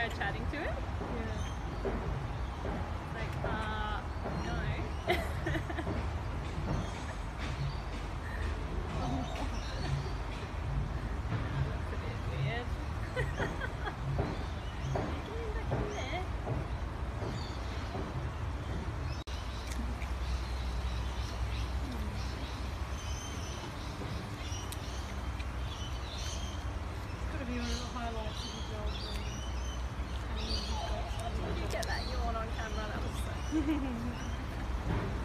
try chatting to it? Yeah. Like, no. Oh. That looks a bit weird. Get him back in there. It's got to be one of the highlights of the job. Did you get that yawn on camera? That was so